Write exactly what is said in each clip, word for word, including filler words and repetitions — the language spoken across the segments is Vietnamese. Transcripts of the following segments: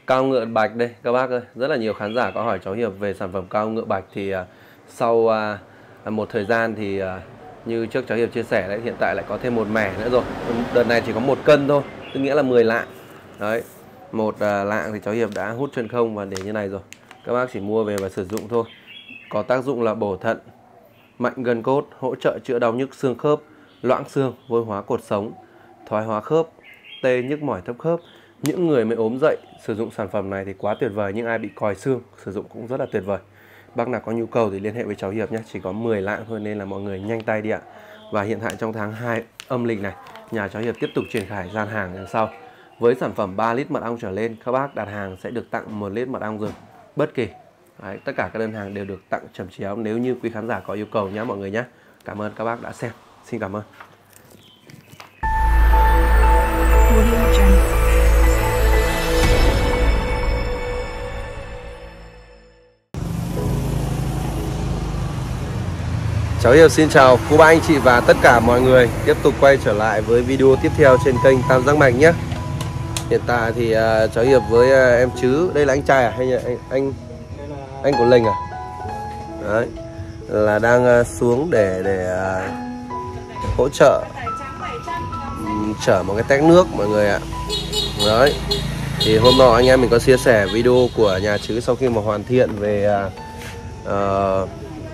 Cao ngựa bạch đây các bác ơi. Rất là nhiều khán giả có hỏi cháu Hiệp về sản phẩm cao ngựa bạch. Thì uh, sau uh, một thời gian thì uh, như trước cháu Hiệp chia sẻ đấy, hiện tại lại có thêm một mẻ nữa rồi. Đợt này chỉ có một cân thôi, tức nghĩa là mười lạng. Đấy, một uh, lạng thì cháu Hiệp đã hút chân không và để như này rồi. Các bác chỉ mua về và sử dụng thôi. Có tác dụng là bổ thận, mạnh gân cốt, hỗ trợ chữa đau nhức xương khớp, loãng xương, vôi hóa cột sống, thoái hóa khớp, tê nhức mỏi thấp khớp. Những người mới ốm dậy sử dụng sản phẩm này thì quá tuyệt vời, nhưng ai bị còi xương sử dụng cũng rất là tuyệt vời. Bác nào có nhu cầu thì liên hệ với cháu Hiệp nhé, chỉ có mười lạng thôi nên là mọi người nhanh tay đi ạ. Và hiện tại trong tháng hai âm lịch này, nhà cháu Hiệp tiếp tục triển khai gian hàng đằng sau. Với sản phẩm ba lít mật ong trở lên, các bác đặt hàng sẽ được tặng một lít mật ong rừng bất kỳ. Đấy, tất cả các đơn hàng đều được tặng chẩm chéo nếu như quý khán giả có yêu cầu nhé mọi người nhé. Cảm ơn các bác đã xem. Xin cảm ơn. Cháu Hiệp xin chào cô bác anh chị và tất cả mọi người. Tiếp tục quay trở lại với video tiếp theo trên kênh Tam Giác Mạch nhé. Hiện tại thì uh, cháu Hiệp với uh, em Chứ. Đây là anh trai à hay là anh anh, anh của Linh à? Đấy, là đang uh, xuống để để uh, hỗ trợ um, chở một cái tét nước mọi người ạ. Đấy, thì hôm nọ anh em mình có chia sẻ video của nhà Chứ sau khi mà hoàn thiện về uh, uh,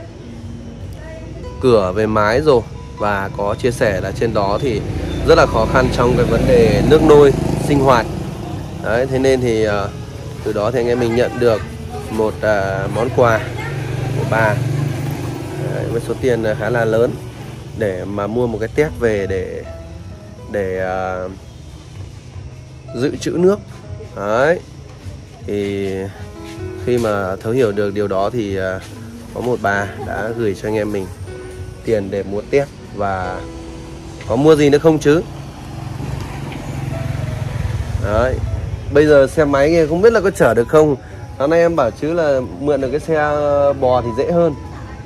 cửa về mái rồi, và có chia sẻ là trên đó thì rất là khó khăn trong cái vấn đề nước nôi sinh hoạt. Đấy, thế nên thì uh, từ đó thì anh em mình nhận được một uh, món quà của bà. Đấy, với số tiền khá là lớn để mà mua một cái tét về để để uh, dự trữ nước. Đấy, thì khi mà thấu hiểu được điều đó thì uh, có một bà đã gửi cho anh em mình tiền để mua tét. Và có mua gì nữa không Chứ? Đấy, bây giờ xe máy kia không biết là có chở được không. Hôm nay em bảo Chứ là mượn được cái xe bò thì dễ hơn.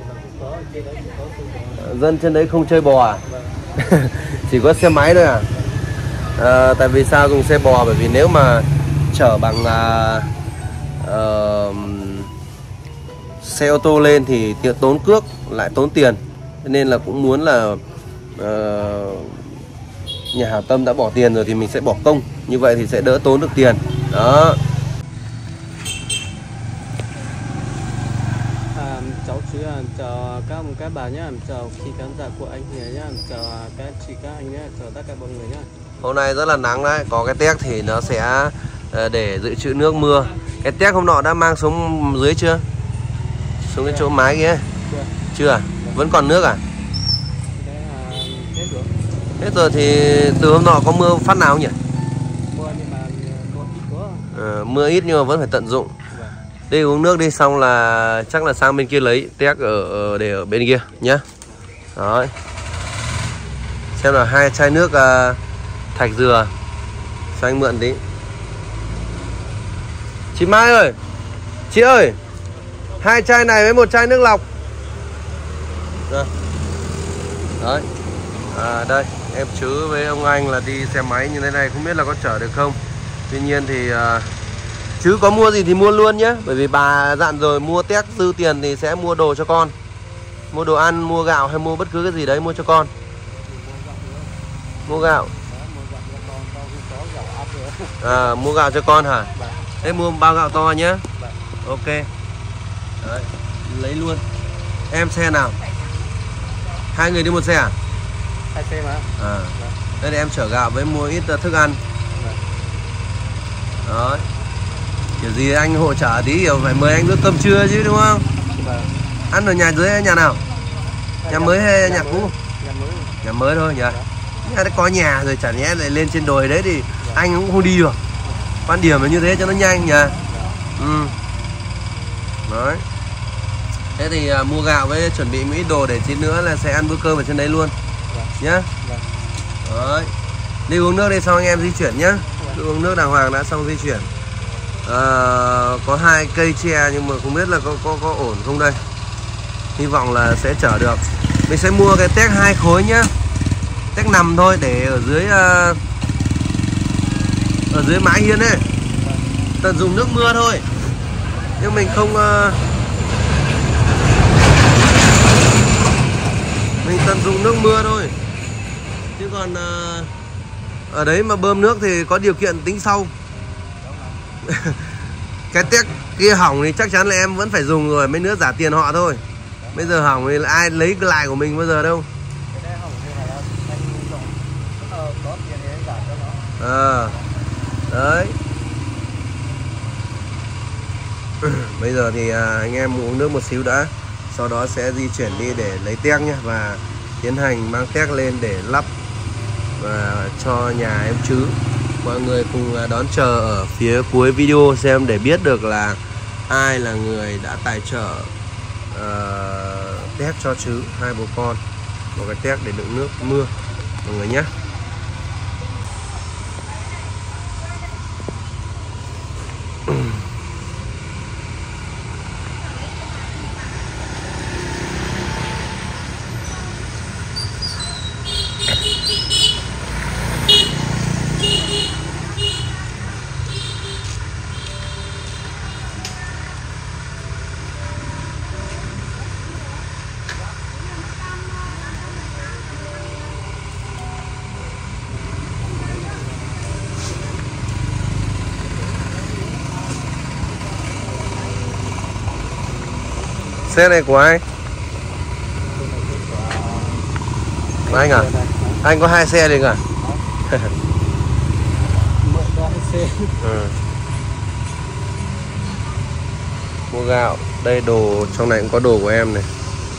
Dân trên đấy không chơi bò à? Chỉ có xe máy thôi à? À, tại vì sao dùng xe bò? Bởi vì nếu mà chở bằng uh, uh, xe ô tô lên thì tốn cước, lại tốn tiền. Nên là cũng muốn là uh, nhà hảo tâm đã bỏ tiền rồi thì mình sẽ bỏ công, như vậy thì sẽ đỡ tốn được tiền. Đó. À, cháu Chứ à, chào các các bà nhé, chào chị khán giả của anh Hiền nhé, chào các chị các anh nhé, chào tất cả mọi người nhé. Hôm nay rất là nắng đấy, có cái tét thì nó sẽ uh, để dự trữ nước mưa. Cái tét hôm nọ đã mang xuống dưới chưa? Xuống cái chỗ mái kia. Chưa. Chưa à? Vẫn còn nước à? Hết rồi thì từ hôm nọ có mưa phát nào không nhỉ? Mưa nhưng mà mưa ít quá. À, mưa ít nhưng mà vẫn phải tận dụng. Đi uống nước đi, xong là chắc là sang bên kia lấy tét ở, ở để ở bên kia nhá. Đó. Xem là hai chai nước uh, thạch dừa cho anh mượn tí. Chị Mai ơi, chị ơi, hai chai này với một chai nước lọc. Rồi. Đấy. À, đây em Chứ với ông anh là đi xe máy như thế này, không biết là có chở được không. Tuy nhiên thì uh, Chứ có mua gì thì mua luôn nhé. Bởi vì bà dặn rồi, mua tét dư tiền thì sẽ mua đồ cho con. Mua đồ ăn, mua gạo hay mua bất cứ cái gì đấy mua cho con. Mua gạo. À, mua gạo cho con hả? Thế mua bao gạo to nhé. Ok. Đấy, lấy luôn. Em xe nào? Hai người đi một xe à? Hai xe mà. À. Đây để em chở gạo với mua ít thức ăn. Đó. Kiểu gì anh hỗ trợ tí, kiểu phải mời anh bữa cơm trưa chứ đúng không? Ăn ở nhà dưới hay nhà nào? Nhà mới hay nhà cũ? Nhà mới. Nhà mới thôi nhỉ? Nhà đã có nhà rồi, chả nhẽ lại lên trên đồi đấy thì anh cũng không đi được. Quan điểm là như thế cho nó nhanh nhỉ? Ừ. Đấy. Thế thì uh, mua gạo với chuẩn bị một ít đồ để tí nữa là sẽ ăn bữa cơm ở trên đấy luôn. Nhá. Đấy. Đi uống nước đi, xong anh em di chuyển nhá. Đi uống nước đàng hoàng đã, xong di chuyển. À, có hai cây tre nhưng mà không biết là có có có ổn không đây. Hy vọng là sẽ chở được. Mình sẽ mua cái tét hai khối nhá. Tét nằm thôi để ở dưới uh, ở dưới mái hiên ấy. tận dụng nước mưa thôi, nhưng mình không uh, mình tận dụng nước mưa thôi, chứ còn uh, ở đấy mà bơm nước thì có điều kiện tính sau. Cái téc kia hỏng thì chắc chắn là em vẫn phải dùng rồi, mấy nữa trả tiền họ thôi. Bây giờ hỏng thì ai lấy cái lại của mình bao giờ đâu. À, đấy. Bây giờ thì anh em uống nước một xíu đã, sau đó sẽ di chuyển đi để lấy téc nhé, và tiến hành mang téc lên để lắp và cho nhà em Chứ. Mọi người cùng đón chờ ở phía cuối video xem để biết được là ai là người đã tài trợ uh, téc cho Chứ, hai bố con, một cái téc để đựng nước mưa mọi người nhé. Xe này của ai? Của anh à? Anh có hai xe đấy à? Ừ. Mua gạo. Đây đồ, trong này cũng có đồ của em này.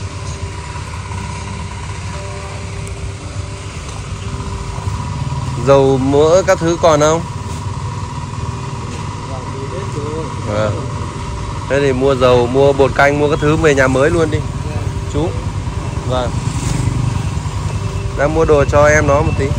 Dầu mỡ các thứ còn không? À. Thế thì mua dầu, mua bột canh, mua các thứ về nhà mới luôn đi chú. Vâng. Đang mua đồ cho em nó một tí.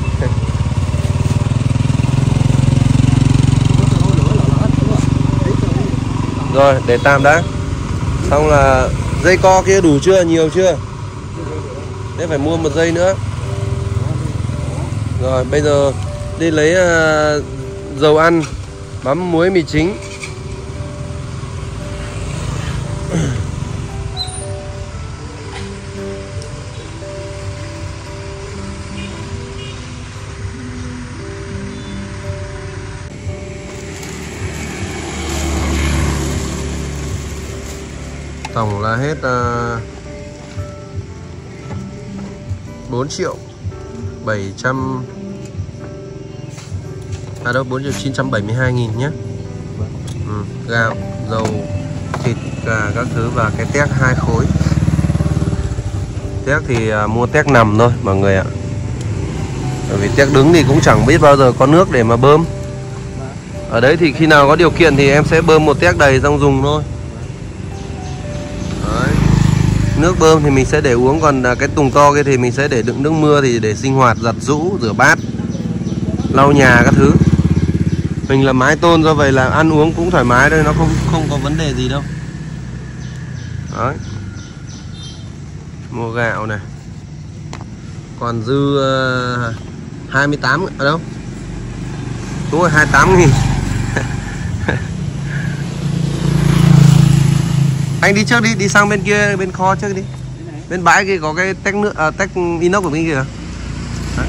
Rồi để tạm đã. Xong là dây co kia đủ chưa, nhiều chưa? Thế phải mua một dây nữa. Rồi bây giờ đi lấy uh, dầu ăn, mắm muối mì chính. Tổng là hết uh, bốn triệu bảy trăm, à đâu bốn triệu chín trăm bảy mươi hai nghìn nhé. Ừ, gạo, dầu, thịt, gà các thứ và cái téc hai khối. Téc thì uh, mua téc nằm thôi mọi người ạ. Bởi vì téc đứng thì cũng chẳng biết bao giờ có nước để mà bơm. Ở đấy thì khi nào có điều kiện thì em sẽ bơm một téc đầy xong dùng thôi. Đấy. Nước bơm thì mình sẽ để uống, còn cái thùng to kia thì mình sẽ để đựng nước mưa, thì để sinh hoạt, giặt giũ, rửa bát, lau nhà các thứ. Mình là mái tôn, do vậy là ăn uống cũng thoải mái thôi, nó không không có vấn đề gì đâu. Đấy. Mua gạo này. Còn dư uh, hai mươi tám ở đâu? Đúng rồi, hai mươi tám nghìn. Anh đi trước đi, đi sang bên kia, bên kho trước đi. Bên bãi kia có cái tách nước, à, tách inox của bên kia. Đấy.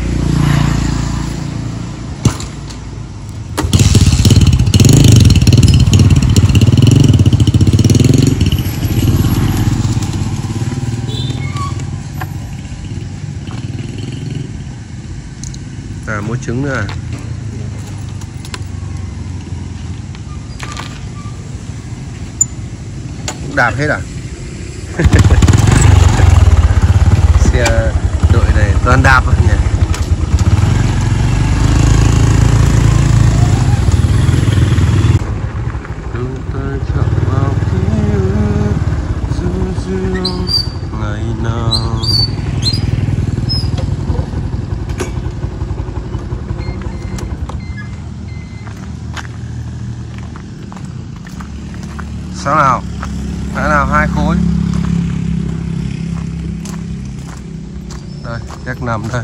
À, mua trứng nữa à? Đạp hết à? Xe đội này toàn đạp thôi nhỉ. Ngày nào sao nào? Cái nào hai khối. Đây, téc nằm đây.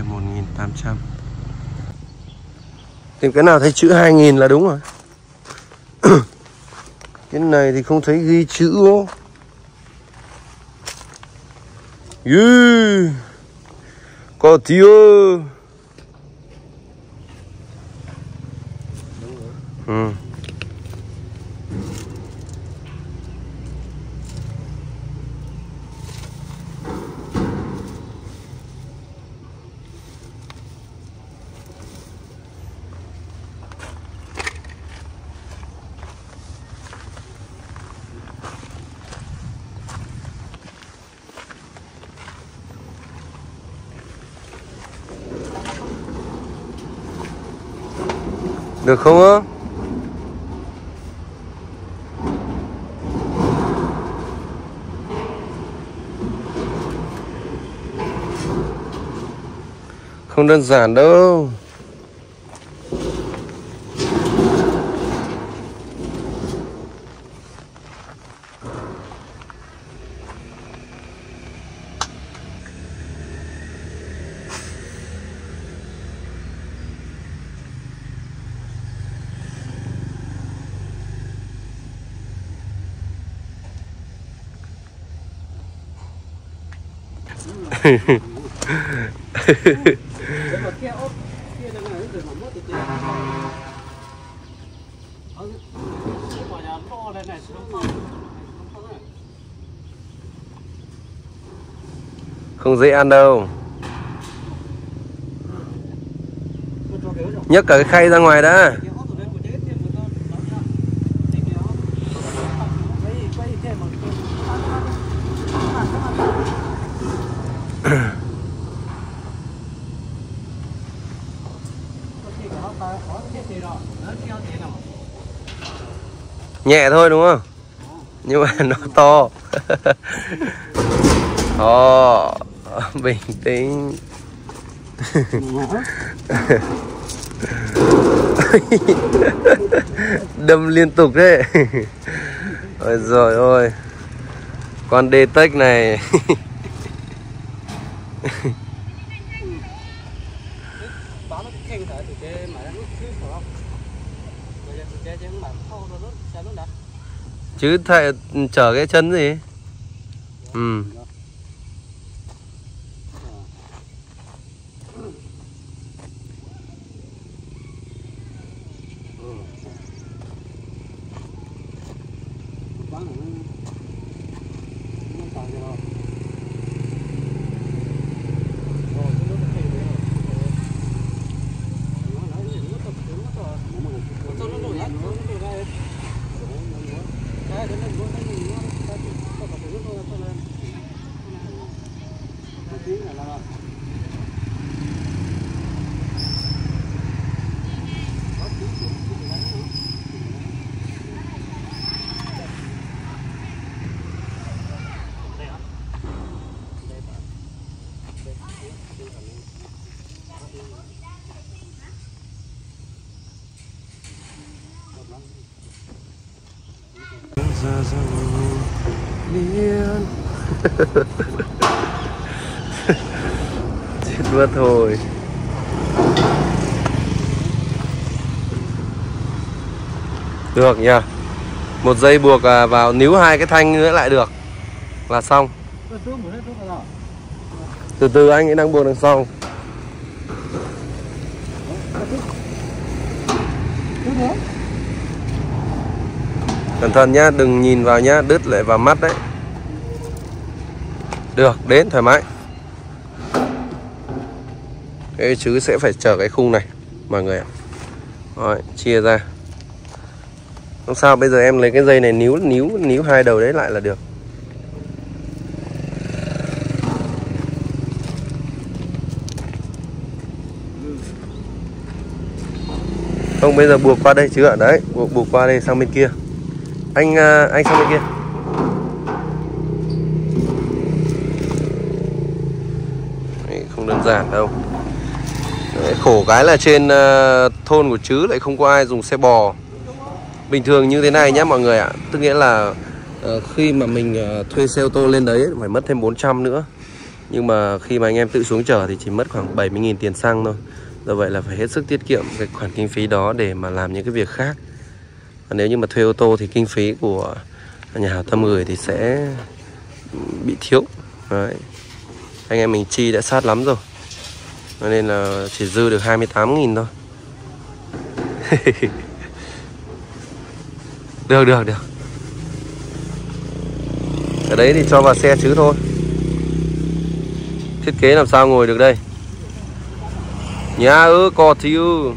một nghìn tám trăm. Tìm cái nào thấy chữ hai nghìn là đúng rồi. Cái này thì không thấy ghi chữ ô. Yeah. Có tiêu. Ừ. Được không á? Không đơn giản đâu. Không dễ ăn đâu. Nhấc cả cái khay ra ngoài đã. Nhẹ thôi đúng không? Nhưng mà nó to. Ồ, bình tĩnh. Đâm liên tục đấy. Ôi giời ơi. Con đê tếch này. Chứ thầy chở cái chân gì? Ừ. Chết mất thôi. Được nhỉ. Một dây buộc vào níu hai cái thanh nữa lại được là xong. Từ từ anh ấy đang buộc đằng sau. Cẩn thận nhá, đừng nhìn vào nhá, đứt lại vào mắt đấy. Được, đến thoải mái. Cái chứ sẽ phải chở cái khung này mọi người ạ. Rồi, chia ra. Không sao, bây giờ em lấy cái dây này níu níu níu hai đầu đấy lại là được. Không, bây giờ buộc qua đây chứ ạ. Đấy, buộc buộc qua đây sang bên kia. Anh anh sang bên kia. Đấy, không đơn giản đâu. Đấy, khổ cái là trên uh, thôn của Trứ lại không có ai dùng xe bò. Bình thường như thế này nhé mọi người ạ. Tức nghĩa là uh, khi mà mình uh, thuê xe ô tô lên đấy phải mất thêm bốn trăm nữa. Nhưng mà khi mà anh em tự xuống chở thì chỉ mất khoảng bảy mươi nghìn tiền xăng thôi. Do vậy là phải hết sức tiết kiệm cái khoản kinh phí đó để mà làm những cái việc khác. Và nếu như mà thuê ô tô thì kinh phí của nhà hảo tâm gửi thì sẽ bị thiếu. Đấy. Anh em mình chi đã sát lắm rồi, cho nên là chỉ dư được hai mươi tám nghìn thôi. Được được được. Ở đấy thì cho vào xe chứ thôi. Thiết kế làm sao ngồi được đây. Nhà ư có thiếu.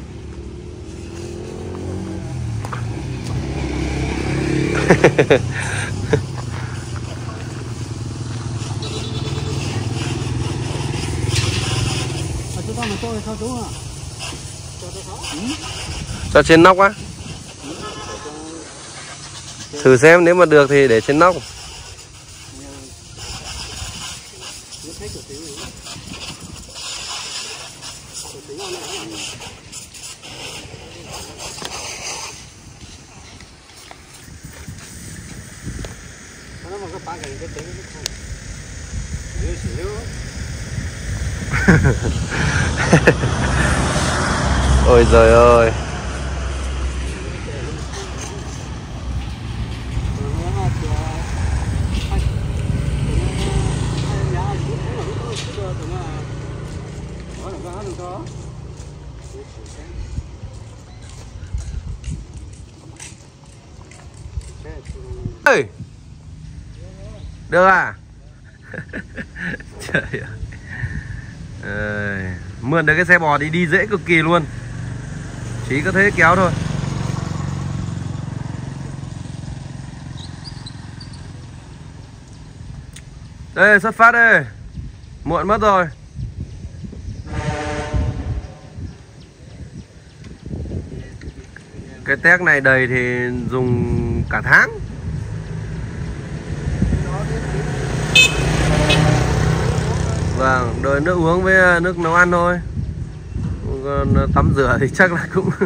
Cho trên nóc á. Thử xem nếu mà được thì để trên nóc. Ôi giời ơi. Ê, được à? Trời ơi. À, mượn được cái xe bò thì đi dễ cực kỳ luôn. Chỉ có thế kéo thôi. Đây, xuất phát đây. Muộn mất rồi. Cái téc này đầy thì dùng cả tháng. Vâng, đợi nước uống với nước nấu ăn thôi. Còn tắm rửa thì chắc là cũng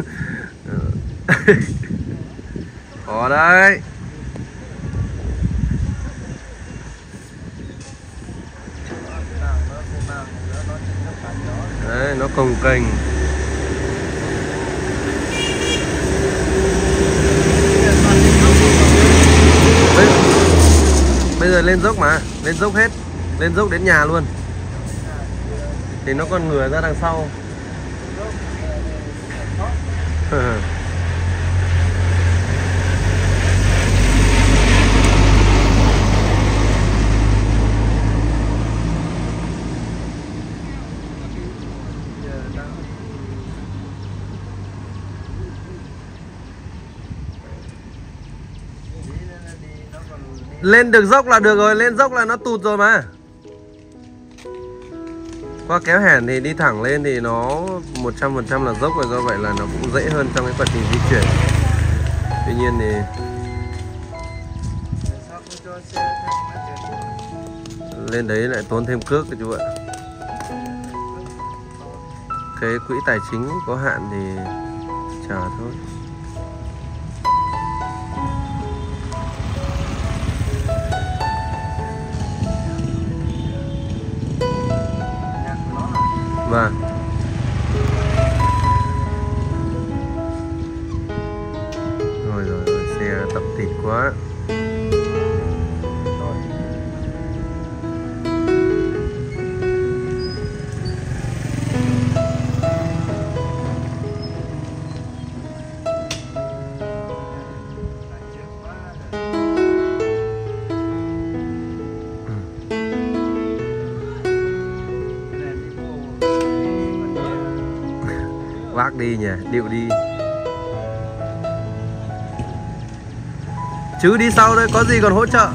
có đấy. Đấy, nó cồng kềnh. Bây, bây giờ lên dốc mà, lên dốc hết, lên dốc đến nhà luôn. Thì nó còn ngửa ra đằng sau. Lên được dốc là được rồi, lên dốc là nó tụt rồi mà. Qua kéo hẻn thì đi thẳng lên thì nó một trăm phần trăm là dốc rồi, do vậy là nó cũng dễ hơn trong cái quá trình di chuyển. Tuy nhiên thì lên đấy lại tốn thêm cước các chú ạ. Cái quỹ tài chính có hạn thì chờ thôi. Vâng. Rồi rồi rồi, xe tập thịt quá. Vác đi nhỉ, điệu đi. Chứ đi sau đây có gì còn hỗ trợ.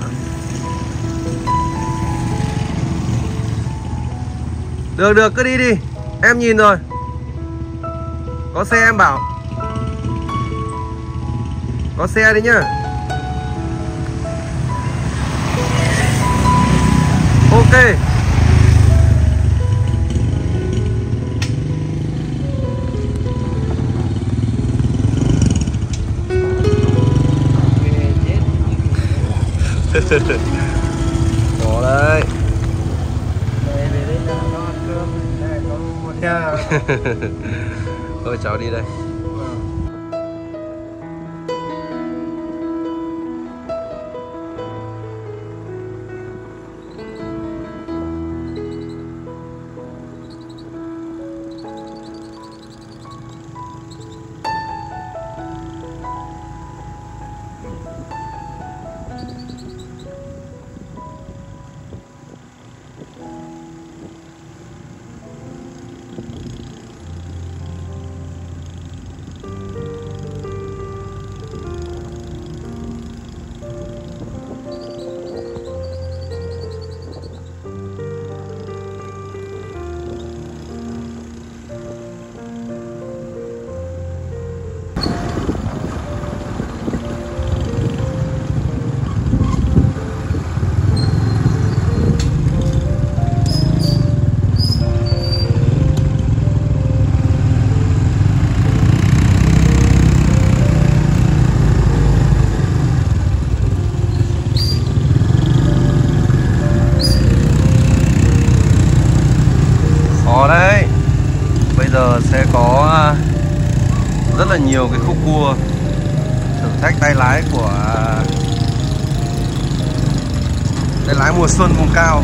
Được được, cứ đi đi. Em nhìn rồi. Có xe em bảo. Có xe đấy nhá. Ok. Có đấy. nha. Thôi cháu đi đây. Đấy, bây giờ sẽ có rất là nhiều cái khúc cua thử thách tay lái của tay lái mùa xuân vùng cao.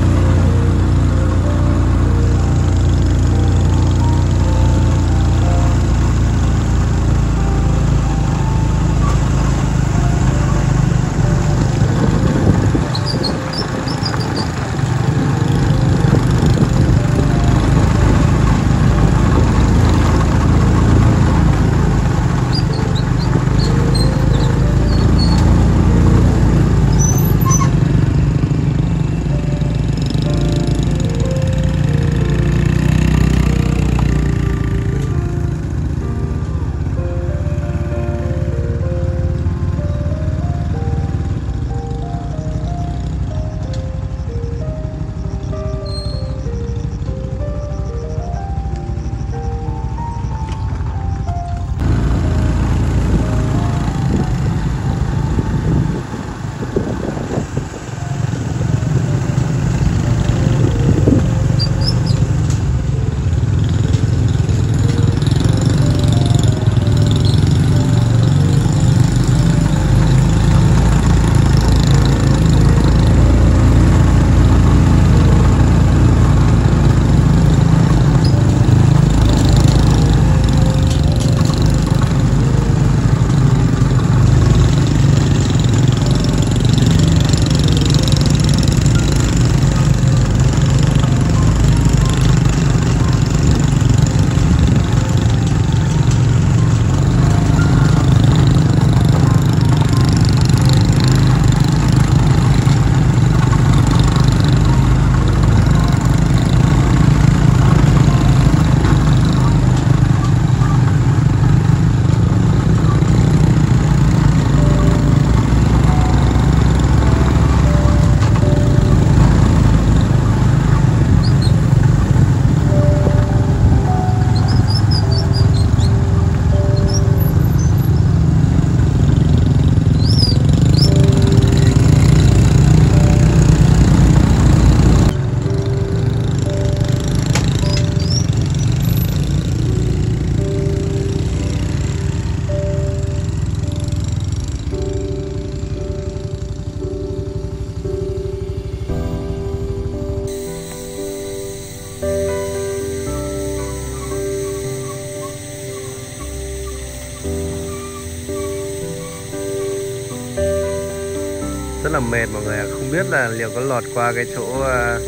Rất là mệt mọi người ạ. Không biết là liệu có lọt qua cái chỗ uh,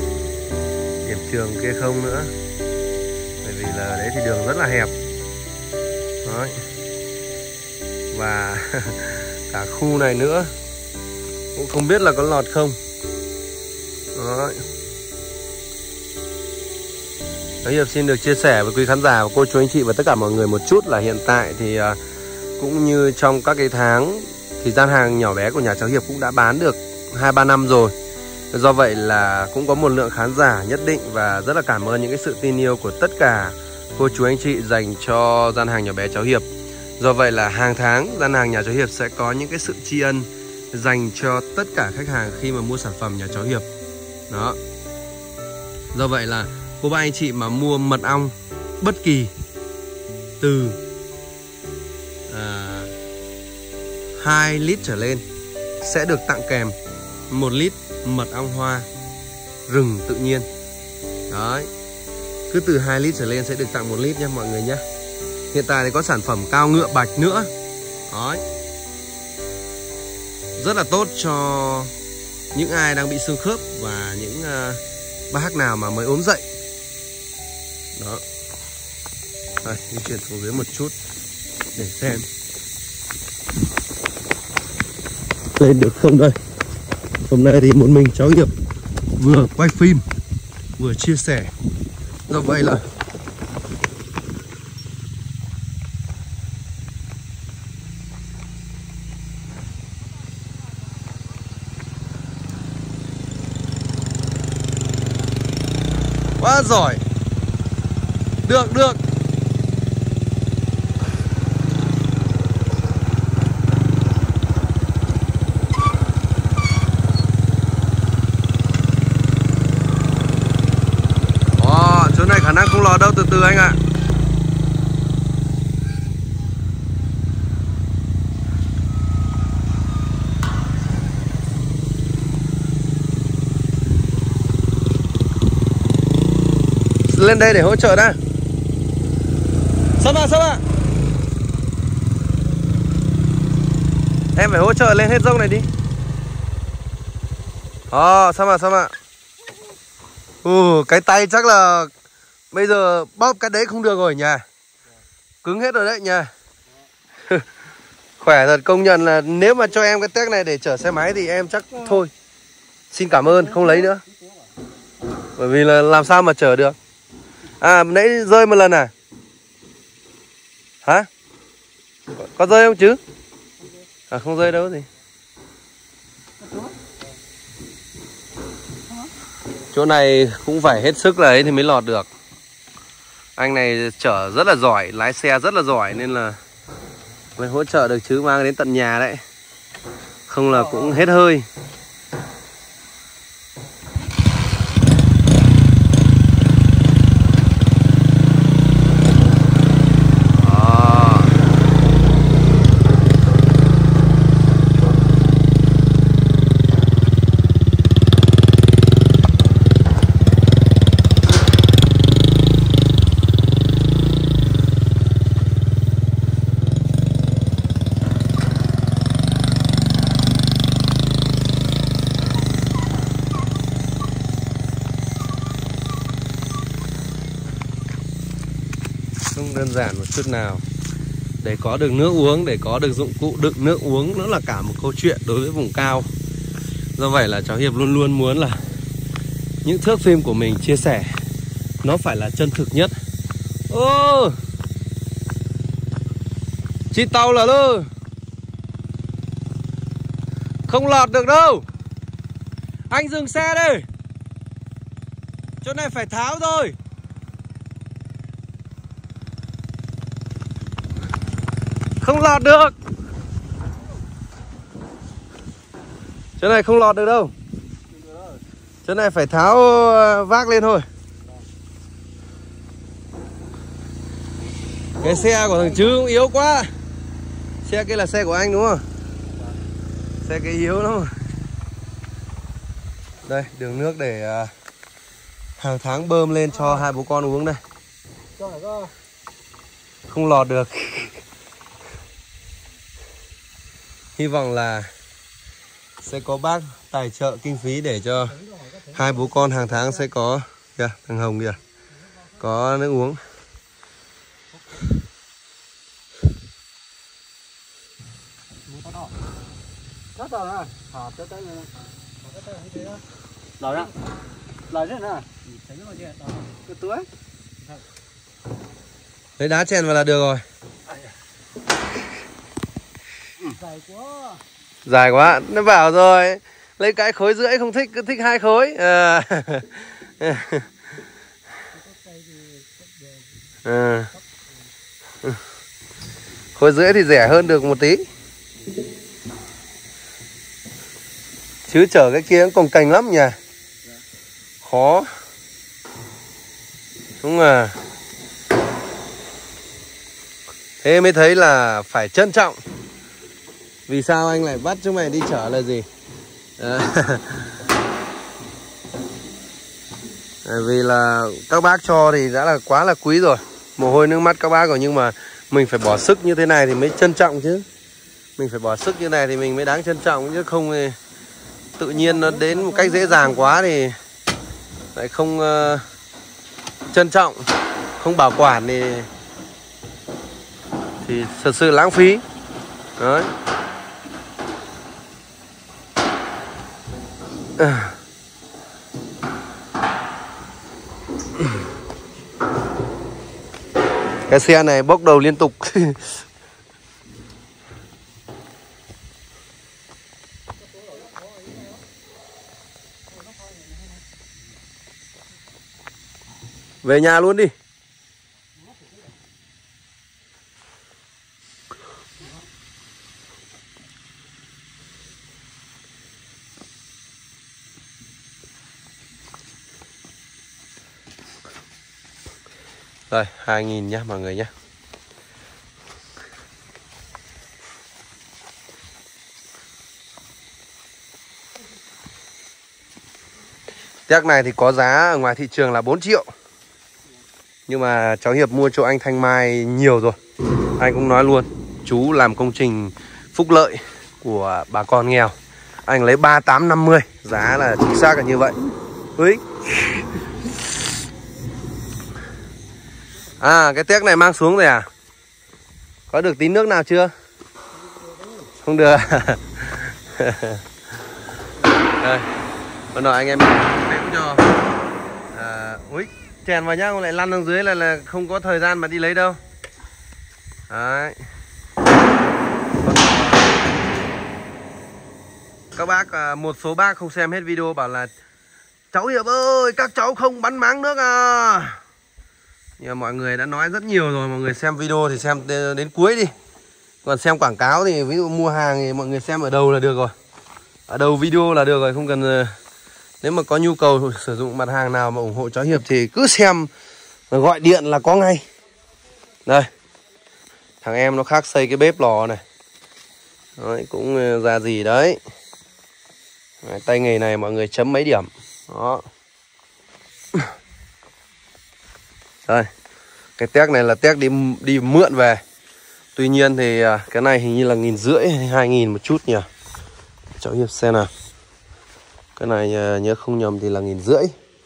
điểm trường kia không nữa. Bởi vì là đấy thì đường rất là hẹp. Đấy. Và cả khu này nữa cũng không biết là có lọt không. Đấy. Cháu Hiệp xin được chia sẻ với quý khán giả và cô chú anh chị và tất cả mọi người một chút là hiện tại thì uh, cũng như trong các cái tháng thì gian hàng nhỏ bé của nhà cháu Hiệp cũng đã bán được hai ba năm rồi. Do vậy là cũng có một lượng khán giả nhất định và rất là cảm ơn những cái sự tin yêu của tất cả cô chú anh chị dành cho gian hàng nhỏ bé cháu Hiệp. Do vậy là hàng tháng gian hàng nhà cháu Hiệp sẽ có những cái sự tri ân dành cho tất cả khách hàng khi mà mua sản phẩm nhà cháu Hiệp. Đó. Do vậy là cô bác anh chị mà mua mật ong bất kỳ từ à, hai lít trở lên sẽ được tặng kèm một lít mật ong hoa rừng tự nhiên. Đấy, cứ từ hai lít trở lên sẽ được tặng một lít nha mọi người nhé. Hiện tại thì có sản phẩm cao ngựa bạch nữa. Đấy, rất là tốt cho những ai đang bị xương khớp và những uh, bác nào mà mới ốm dậy. Đó. Đây, di chuyển xuống dưới một chút để xem lên được không đây. Hôm nay thì một mình cháu Hiệp vừa quay phim vừa chia sẻ, do vậy là quá giỏi. Được được. Wow, chỗ này khả năng không lọt đâu, từ từ anh ạ. Lên đây để hỗ trợ đã. Sắp ạ, sắp ạ. Em phải hỗ trợ lên hết dốc này đi. Ồ, sao mà, sao mà. Ừ, cái tay chắc là bây giờ bóp cái đấy không được rồi nhỉ. Cứng hết rồi đấy nhỉ. Khỏe thật, công nhận là nếu mà cho em cái tag này để chở xe máy thì em chắc thôi. Xin cảm ơn, không lấy nữa. Bởi vì là làm sao mà chở được. À, nãy rơi một lần à? Hả? Có rơi không chứ? À, không rơi đâu gì. Chỗ này cũng phải hết sức là ấy thì mới lọt được. Anh này chở rất là giỏi, lái xe rất là giỏi nên là mới hỗ trợ được chứ, mang đến tận nhà đấy. Không là cũng hết hơi. Không đơn giản một chút nào. Để có được nước uống, để có được dụng cụ đựng nước uống, nó là cả một câu chuyện đối với vùng cao. Do vậy là cháu Hiệp luôn luôn muốn là những thước phim của mình chia sẻ nó phải là chân thực nhất. Ô, chị tàu là lơ, không lọt được đâu. Anh dừng xe đây, chỗ này phải tháo rồi. Không lọt được. Chỗ này không lọt được đâu. Chỗ này phải tháo vác lên thôi. Cái xe của thằng Chứ cũng yếu quá. Xe kia là xe của anh đúng không? Xe kia yếu lắm. Đây, đường nước để hàng tháng bơm lên cho hai bố con uống đây. Không lọt được. Hy vọng là sẽ có bác tài trợ kinh phí để cho hai bố con hàng tháng sẽ có kìa, thằng Hồng kìa, có nước uống. Lấy đá chèn vào là được rồi. Dài quá. Dài quá, nó bảo rồi. Lấy cái khối rưỡi không thích, cứ thích hai khối à. À. Khối rưỡi thì rẻ hơn được một tí. Chứ chở cái kia cũng cồng cành lắm nhỉ. Khó. Đúng à. Thế mới thấy là phải trân trọng. Vì sao anh lại bắt chúng mày đi chở là gì? À, vì là các bác cho thì đã là quá là quý rồi. Mồ hôi nước mắt các bác rồi, nhưng mà mình phải bỏ sức như thế này thì mới trân trọng chứ. Mình phải bỏ sức như này thì mình mới đáng trân trọng, chứ không thì tự nhiên nó đến một cách dễ dàng quá thì lại không uh, trân trọng, không bảo quản thì thì thật sự lãng phí. Đấy. À. Cái xe này bốc đầu liên tục. Về nhà luôn đi. Rồi, hai nghìn nhá mọi người nhé. Téc này thì có giá ở ngoài thị trường là bốn triệu. Nhưng mà cháu Hiệp mua cho anh Thanh Mai nhiều rồi. Anh cũng nói luôn, chú làm công trình phúc lợi của bà con nghèo. Anh lấy ba tám năm mươi, giá là chính xác là như vậy. Ui. À, cái téc này mang xuống rồi à? Có được tí nước nào chưa? Không được. Đây, hôm nọ anh em đếm cho. À, ui, chèn vào nhá, lại lăn xuống dưới là, là không có thời gian mà đi lấy đâu. Đấy. Các bác, một số bác không xem hết video bảo là cháu Hiệp ơi, các cháu không bắn máng nước à. Nhưng mà mọi người đã nói rất nhiều rồi, mọi người xem video thì xem đến cuối đi. Còn xem quảng cáo thì ví dụ mua hàng thì mọi người xem ở đầu là được rồi. Ở đầu video là được rồi, không cần. Nếu mà có nhu cầu sử dụng mặt hàng nào mà ủng hộ cháu Hiệp thì cứ xem, gọi điện là có ngay. Đây, thằng em nó khác xây cái bếp lò này. Đấy, cũng ra gì đấy. Đấy, tay nghề này mọi người chấm mấy điểm. Đó. Đây, cái téc này là téc đi đi mượn về. Tuy nhiên thì cái này hình như là nghìn rưỡi hay hai nghìn một chút nhỉ. Cháu Hiệp xem nào. Cái này nhớ không nhầm thì là nghìn rưỡi.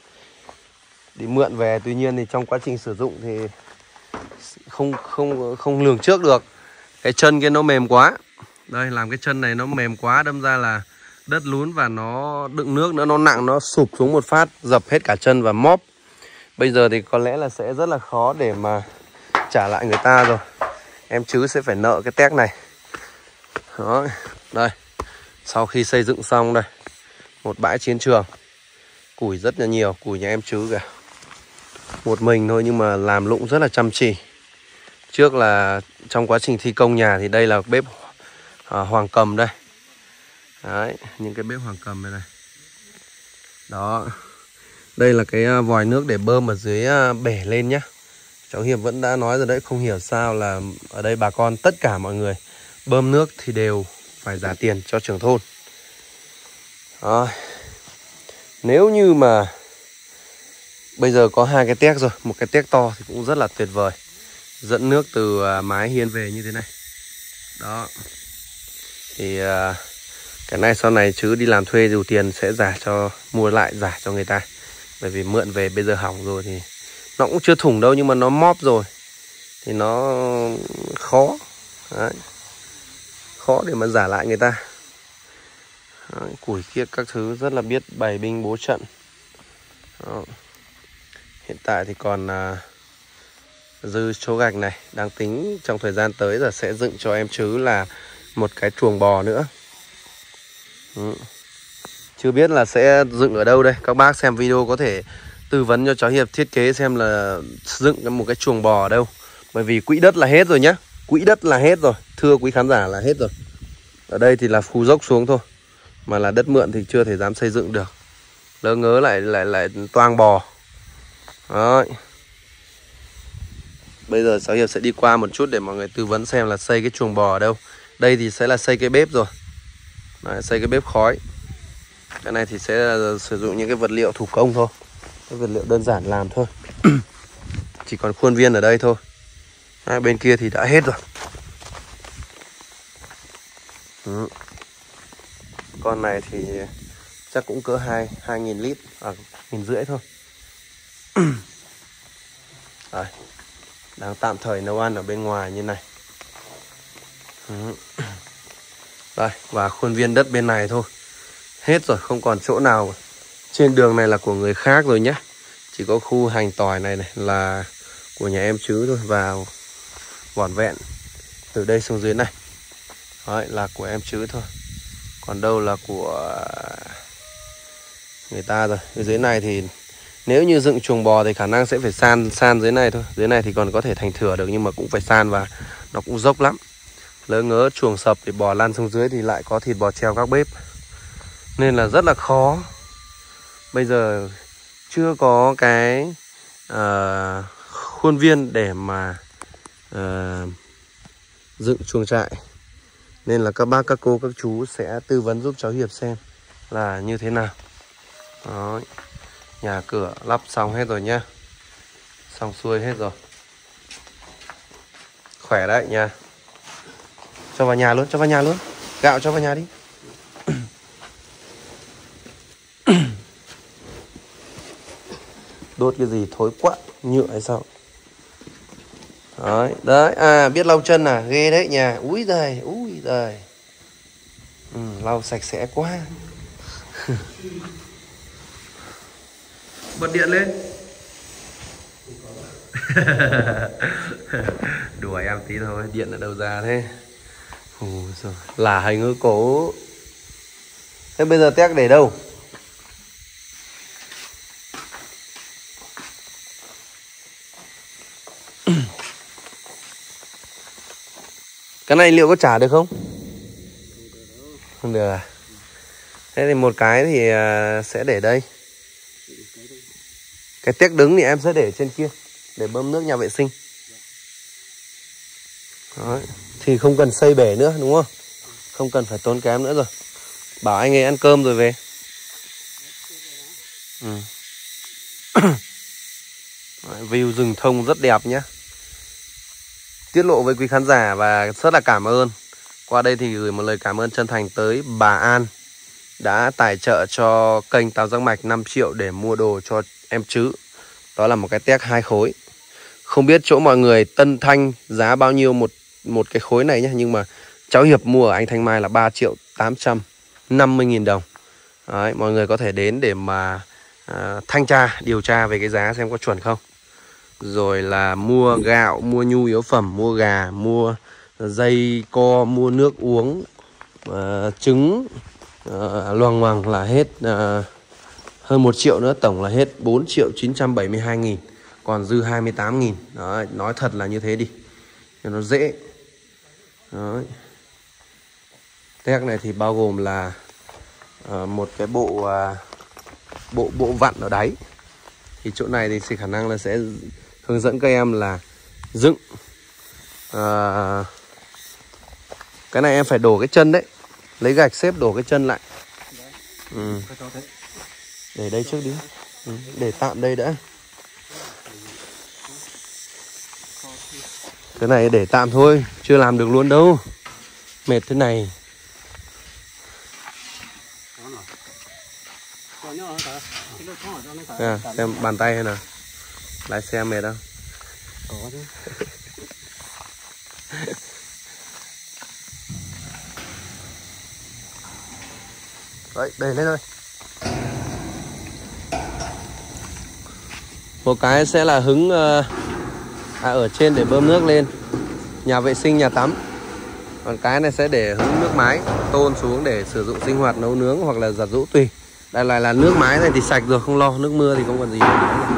Đi mượn về, tuy nhiên thì trong quá trình sử dụng thì không không không lường trước được. Cái chân kia nó mềm quá. Đây, làm cái chân này nó mềm quá, đâm ra là đất lún và nó đựng nước nữa, nó nặng, nó sụp xuống một phát, dập hết cả chân và móp. Bây giờ thì có lẽ là sẽ rất là khó để mà trả lại người ta rồi. Em chứ sẽ phải nợ cái téc này. Đó, đây. Sau khi xây dựng xong đây, một bãi chiến trường. Củi rất là nhiều, củi nhà em chứ kìa. Một mình thôi nhưng mà làm lụng rất là chăm chỉ. Trước là trong quá trình thi công nhà thì đây là bếp à, hoàng cầm đây. Đấy, những cái bếp hoàng cầm đây này. Đó. Đây là cái vòi nước để bơm ở dưới bể lên nhá. Cháu Hiệp vẫn đã nói rồi đấy, không hiểu sao là ở đây bà con tất cả mọi người bơm nước thì đều phải trả tiền cho trưởng thôn. Đó. Nếu như mà bây giờ có hai cái téc rồi, một cái téc to thì cũng rất là tuyệt vời. Dẫn nước từ mái hiên về như thế này. Đó. Thì cái này sau này chứ đi làm thuê dù tiền sẽ giả cho, mua lại giả cho người ta. Bởi vì mượn về bây giờ hỏng rồi thì nó cũng chưa thủng đâu, nhưng mà nó móp rồi thì nó khó. Đấy. Khó để mà giả lại người ta. Đấy, củi kia các thứ rất là biết bày binh bố trận. Đó. Hiện tại thì còn à, dư số gạch này, đang tính trong thời gian tới là sẽ dựng cho em chứ là một cái chuồng bò nữa. Ừ. Chưa biết là sẽ dựng ở đâu đây. Các bác xem video có thể tư vấn cho cháu Hiệp thiết kế xem là dựng một cái chuồng bò ở đâu. Bởi vì quỹ đất là hết rồi nhá. Quỹ đất là hết rồi, thưa quý khán giả là hết rồi. Ở đây thì là khu dốc xuống thôi, mà là đất mượn thì chưa thể dám xây dựng được. Lỡ ngớ lại lại lại toang bò. Đấy. Bây giờ cháu Hiệp sẽ đi qua một chút để mọi người tư vấn xem là xây cái chuồng bò ở đâu. Đây thì sẽ là xây cái bếp rồi. Đấy, xây cái bếp khói. Cái này thì sẽ là sử dụng những cái vật liệu thủ công thôi, cái vật liệu đơn giản làm thôi. Chỉ còn khuôn viên ở đây thôi. Đấy, bên kia thì đã hết rồi. Ừ. Con này thì chắc cũng cỡ hai hai nghìn lít, à nghìn rưỡi thôi. Đấy, đang tạm thời nấu ăn ở bên ngoài như này. Ừ. Đây, và khuôn viên đất bên này thôi. Hết rồi, không còn chỗ nào. Trên đường này là của người khác rồi nhé. Chỉ có khu hành tỏi này này là của nhà em Chứ thôi. Vào vỏn vẹn từ đây xuống dưới này. Đấy, là của em Chứ thôi. Còn đâu là của người ta rồi. Ở dưới này thì nếu như dựng chuồng bò thì khả năng sẽ phải san san dưới này thôi. Dưới này thì còn có thể thành thửa được, nhưng mà cũng phải san và nó cũng dốc lắm. Lỡ ngớ chuồng sập thì bò lăn xuống dưới thì lại có thịt bò treo các bếp. Nên là rất là khó. Bây giờ chưa có cái uh, khuôn viên để mà uh, dựng chuồng trại. Nên là các bác, các cô, các chú sẽ tư vấn giúp cháu Hiệp xem là như thế nào. Đó. Nhà cửa lắp xong hết rồi nhá. Xong xuôi hết rồi. Khỏe đấy nha. Cho vào nhà luôn, cho vào nhà luôn. Gạo cho vào nhà đi. Đốt cái gì thối quá, nhựa hay sao? Đấy, đấy, à biết lau chân à, ghê đấy nhà. Úi giời, úi giời. Ừ, lau sạch sẽ quá. Bật điện lên. Đùa em tí thôi, điện ở đâu ra thế? Ồ, rồi. Là hành ngư cổ. Thế bây giờ tét để đâu? Cái này liệu có trả được không? Không được à? Thế thì một cái thì sẽ để đây. Cái tét đứng thì em sẽ để trên kia để bơm nước nhà vệ sinh. Đấy. Thì không cần xây bể nữa đúng không? Không cần phải tốn kém nữa rồi. Bảo anh ấy ăn cơm rồi về. Ừ. Đấy, view rừng thông rất đẹp nhé. Tiết lộ với quý khán giả và rất là cảm ơn. Qua đây thì gửi một lời cảm ơn chân thành tới bà An đã tài trợ cho kênh Táo Răng Mạch năm triệu để mua đồ cho em Chứ. Đó là một cái tét hai khối. Không biết chỗ mọi người Tân Thanh giá bao nhiêu một một cái khối này nhé, nhưng mà cháu Hiệp mua ở anh Thanh Mai là ba triệu tám trăm năm mươi nghìn đồng. Đấy, mọi người có thể đến để mà à, thanh tra, điều tra về cái giá xem có chuẩn không. Rồi là mua gạo, mua nhu yếu phẩm, mua gà, mua dây co, mua nước uống, à, trứng, à, loằng ngoằng là hết à, hơn một triệu nữa. Tổng là hết bốn triệu chín trăm bảy mươi hai nghìn. Còn dư hai mươi tám nghìn. Đấy, nói thật là như thế đi cho nó dễ. Đấy. Tét này thì bao gồm là uh, một cái bộ uh, bộ bộ vặn ở đáy. Thì chỗ này thì sẽ khả năng là sẽ hướng dẫn các em là dựng. Uh, cái này em phải đổ cái chân đấy. Lấy gạch xếp đổ cái chân lại. Ừ. Để đây trước đi. Ừ. Để tạm đây đã. Cái này để tạm thôi, chưa làm được luôn đâu. Mệt thế này. À, xem bàn tay hay nào. Lái xe mệt không? Có chứ. Đấy, đẩy lên thôi. Một cái sẽ là hứng uh, à, ở trên để bơm nước lên nhà vệ sinh, nhà tắm. Còn cái này sẽ để hứng nước máy tôn xuống để sử dụng sinh hoạt, nấu nướng hoặc là giặt giũ tùy. Đây là, là nước máy này thì sạch rồi, không lo. Nước mưa thì không còn gì để nói nữa.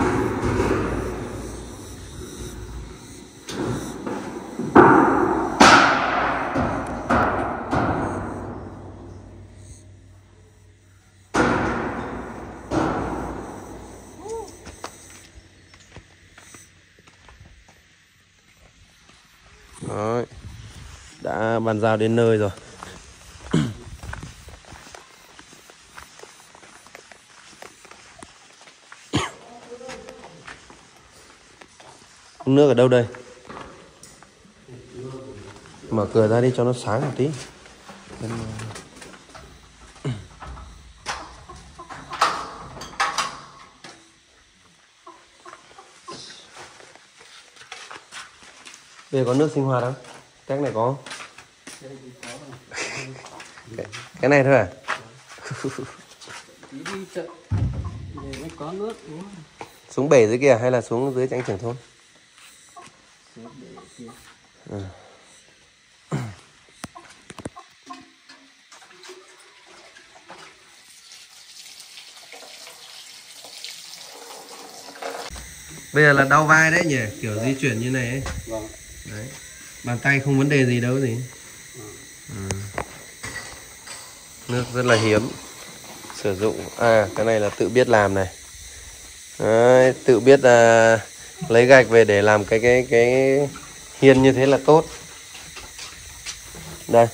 Đấy. Đã bàn giao đến nơi rồi. Nước ở đâu đây? Mở cửa ra đi cho nó sáng một tí. Bây giờ có nước sinh hoạt không? Cách này có không? cái, cái này thôi à? Tí đi chợ để mới có nước uống. Xuống bể dưới kia hay là xuống dưới Tránh Trưởng Thôn? Xuống bể kia. Ừ. Bây giờ là đau vai đấy nhỉ, kiểu di chuyển như này ấy. Vâng. Đấy. Bàn tay không vấn đề gì đâu gì. Ừ. Nước rất là hiếm sử dụng. À cái này là tự biết làm này. Đấy, tự biết à, lấy gạch về để làm cái cái cái hiên như thế là tốt. Đây.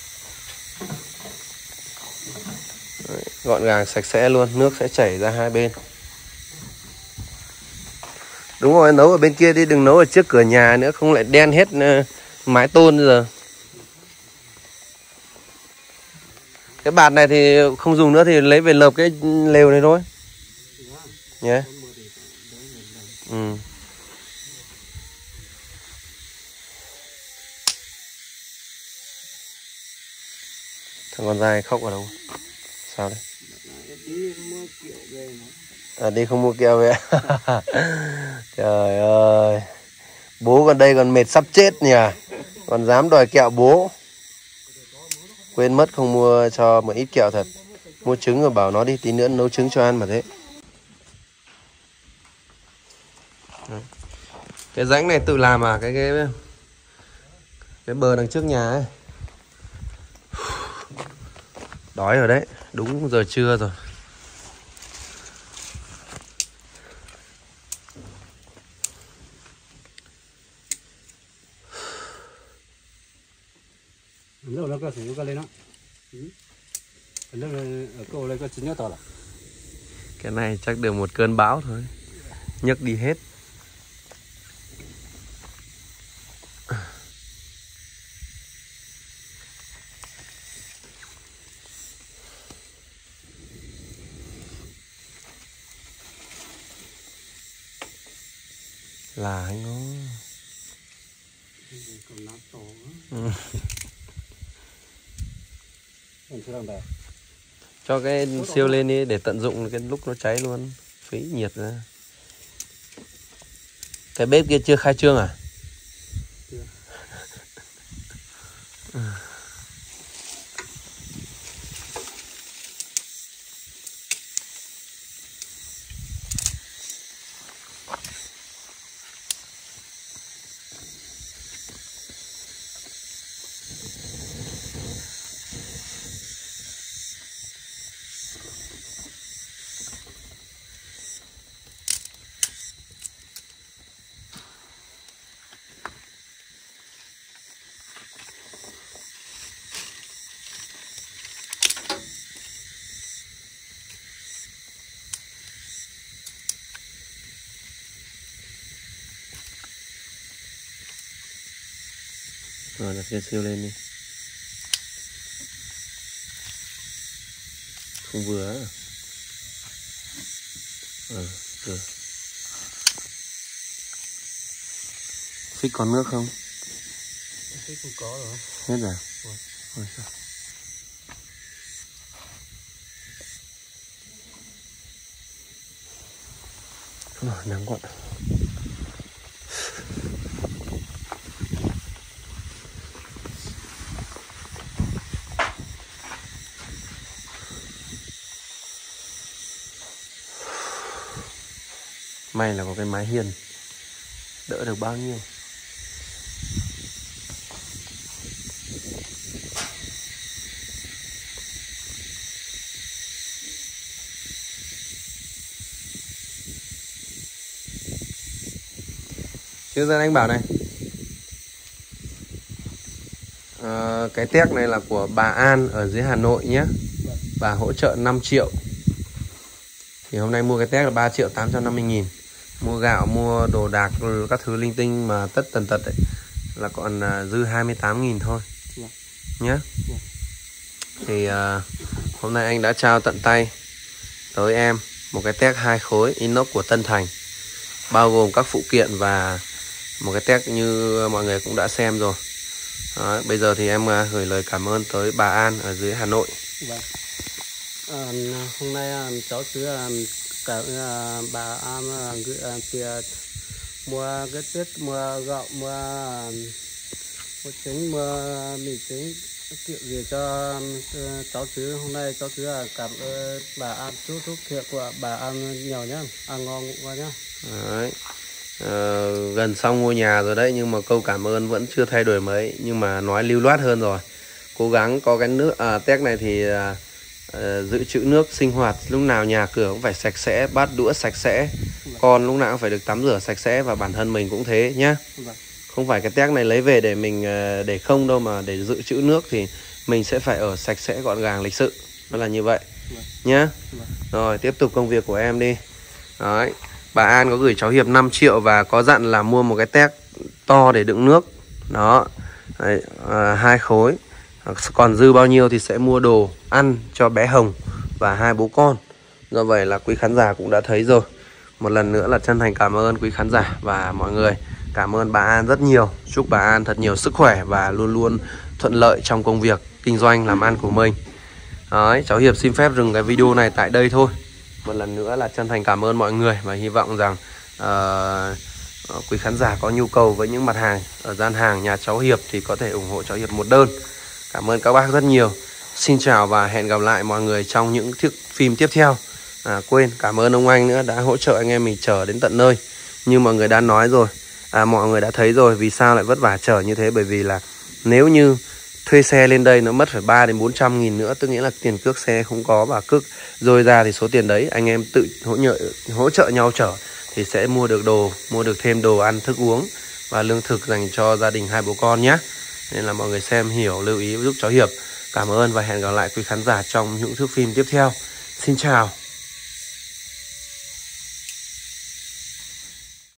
Đấy, gọn gàng sạch sẽ luôn, nước sẽ chảy ra hai bên. Đúng rồi, nấu ở bên kia đi, đừng nấu ở trước cửa nhà nữa, không lại đen hết uh, mái tôn giờ. Cái bạt này thì không dùng nữa thì lấy về lợp cái lều này thôi. Nhé. Yeah. Ừ. Thằng con dai khóc ở đâu? Sao đấy? À, đi không mua kẹo về. Trời ơi. Bố còn đây còn mệt sắp chết nhỉ. Còn dám đòi kẹo bố. Quên mất không mua cho một ít kẹo thật. Mua trứng rồi bảo nó đi, tí nữa nấu trứng cho ăn mà thế. Cái rãnh này tự làm à? Cái cái cái bờ đằng trước nhà ấy. Đói rồi đấy. Đúng giờ trưa rồi. Lúc nó có sử dụng cái lên đó. Lúc ở cô lên có chín nhớ to là. Cái này chắc được một cơn bão thôi. Nhấc đi hết. Là anh nó. Còn nát to Ừ. quá. Cho cái siêu lên đi để tận dụng cái lúc nó cháy luôn. Phí nhiệt ra. Cái bếp kia chưa khai trương à? Chưa. Rồi đặt cái siêu lên đi. Không vừa à? Ừ, được. Phích còn nước không? Phích không có rồi. Hết rồi. Ôi. Ôi sao? Rồi, nắng quá. May là có cái mái hiên, đỡ được bao nhiêu. Chứ ra anh bảo này, À, cái tép này là của bà An ở dưới Hà Nội nhé. Bà hỗ trợ năm triệu. Thì hôm nay mua cái tép là ba triệu tám trăm năm mươi nghìn. Mua gạo, mua đồ đạc, các thứ linh tinh mà tất tần tật đấy là còn dư hai mươi tám nghìn thôi nhé. Thì uh, hôm nay anh đã trao tận tay tới em một cái tép hai khối inox của Tân Thành, bao gồm các phụ kiện và một cái tép như mọi người cũng đã xem rồi. Đó, bây giờ thì em uh, gửi lời cảm ơn tới bà An ở dưới Hà Nội. Vâng. À, hôm nay uh, cháu cứ uh, cả uh, bà An uh, gửi uh, tiền mua cái tết, mua gạo, mua uh, mua trứng, mua mì trứng kiểu gì cho uh, cháu chứ. Hôm nay cháu cứ uh, cảm ơn bà An, chúc chúc thiệt của bà An nhiều nhá, ăn ngon ngủ ngon nhá. Đấy. Ờ, gần xong ngôi nhà rồi đấy, nhưng mà câu cảm ơn vẫn chưa thay đổi mấy, nhưng mà nói lưu loát hơn rồi. Cố gắng có cái nước à, tép này thì à, à, dự trữ nước sinh hoạt, lúc nào nhà cửa cũng phải sạch sẽ, bát đũa sạch sẽ, con lúc nào cũng phải được tắm rửa sạch sẽ, và bản thân mình cũng thế nhá. Không phải cái tép này lấy về để mình để không đâu, mà để dự trữ nước thì mình sẽ phải ở sạch sẽ, gọn gàng, lịch sự, nó là như vậy nhá. Rồi tiếp tục công việc của em đi. Đấy, bà An có gửi cháu Hiệp năm triệu và có dặn là mua một cái tép to để đựng nước. Đó. Đấy, à, hai khối. Còn dư bao nhiêu thì sẽ mua đồ ăn cho bé Hồng và hai bố con. Do vậy là quý khán giả cũng đã thấy rồi. Một lần nữa là chân thành cảm ơn quý khán giả và mọi người. Cảm ơn bà An rất nhiều. Chúc bà An thật nhiều sức khỏe và luôn luôn thuận lợi trong công việc kinh doanh làm ăn của mình. Đấy, cháu Hiệp xin phép dừng cái video này tại đây thôi. Một lần nữa là chân thành cảm ơn mọi người, và hy vọng rằng uh, quý khán giả có nhu cầu với những mặt hàng ở gian hàng nhà cháu Hiệp thì có thể ủng hộ cháu Hiệp một đơn. Cảm ơn các bác rất nhiều. Xin chào và hẹn gặp lại mọi người trong những thước phim tiếp theo. À, quên, cảm ơn ông anh nữa đã hỗ trợ anh em mình chở đến tận nơi. Như mọi người đã nói rồi, à, mọi người đã thấy rồi vì sao lại vất vả chở như thế. Bởi vì là nếu như thuê xe lên đây nó mất phải ba đến bốn trăm nghìn nữa, tức nghĩa là tiền cước xe không có, và cước rồi ra thì số tiền đấy anh em tự hỗ trợ, hỗ trợ nhau chở thì sẽ mua được đồ, mua được thêm đồ ăn, thức uống và lương thực dành cho gia đình hai bố con nhé. Nên là mọi người xem hiểu, lưu ý giúp cháu Hiệp. Cảm ơn và hẹn gặp lại quý khán giả trong những thước phim tiếp theo. Xin chào.